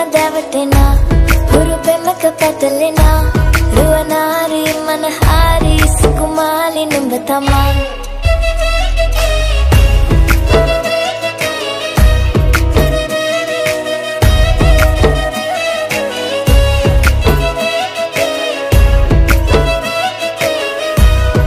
දැවටෙනා හුරු පෙමක පැටලෙනා රුවනාරි මනහාරි සුකුමාලි නුඹ තමා